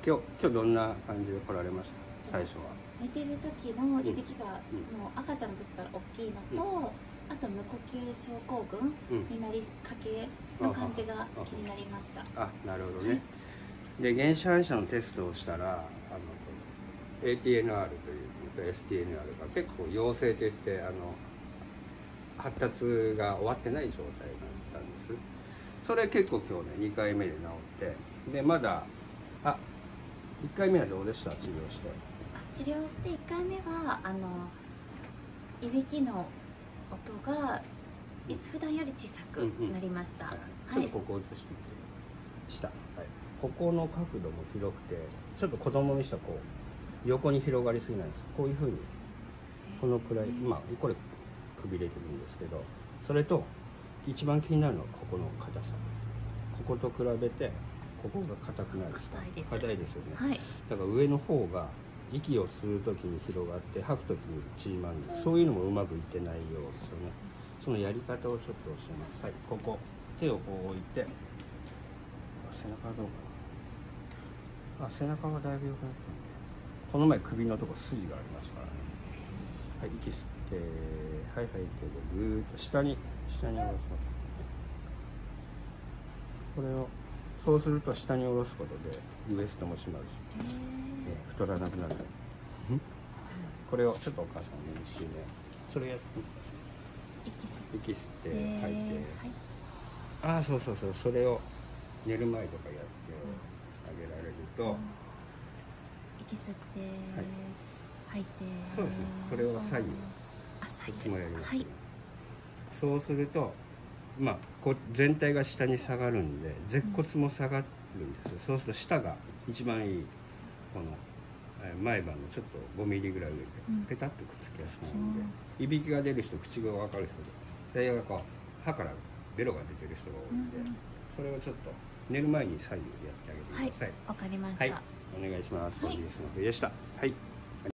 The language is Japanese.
今日どんな感じで来られました？最初は。 寝てる時のいびきが、もう赤ちゃんの時から大きいのと、あと無呼吸症候群になりかけの感じが気になりました。 あ、なるほどね。で、原始反射のテストをしたら、ATNR というのと STNR が結構陽性といって、発達が終わってない状態だったんです。それ結構今日ね、2回目で治って、で、まだ、1回目はどうでした？治療して。 治療して1回目はいびきの音が普段より小さくなりました。 ちょっとここを映してみて。下。はい。ここの角度も広くて、ちょっと子供にしたらこう横に広がりすぎないんです。こういう風にこのくらい、まあこれくびれてるんですけど、それと一番気になるのはここの硬さ。ここと比べてここが硬くないですか？硬いですよね。はい。だから上の方が息を吸う時に広がって吐く時に縮まるんで、そういうのもうまくいってないようですよね。そのやり方をちょっと教えます。はい。ここ手をこう置いて、背中はどうかな。背中はだいぶ良くなったんで、この前首のとこ筋がありますからね。はい、息吸って、はい、手でぐーっと下に下ろします。これをそうすると下に下ろすことでウエストも締まるし、太らなくなる。これをちょっとお母さんの練習で、それやって息吸って吐いて、ああそう、それを寝る前とかやってあげられると、 息吸って吐いて、 そうですね。それを左右もやりますね。そうすると、まあ全体が下に下がるんで、舌骨も下がるんですよ。そうすると舌が一番いいこの前歯のちょっと5ミリぐらい上でペタッとくっつきやすくなるんで、いびきが出る人、口が分かる人で、大概こう歯からベロが出てる人が多いんで、それをちょっと寝る前に左右やってあげてください。 わかりました。 はい、お願いします。本日の冬でした。はい。